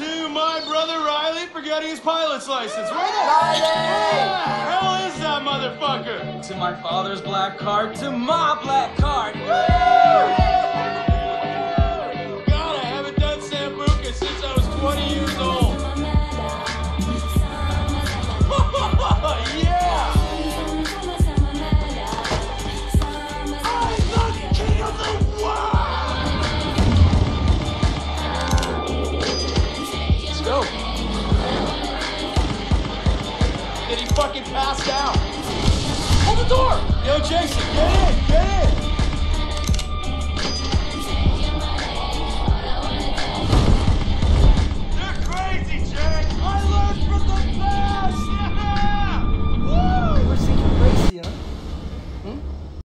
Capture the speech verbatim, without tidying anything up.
to my brother Riley for getting his pilot's license. Where the hell is that motherfucker? To my father's black card, to my black card. Woo!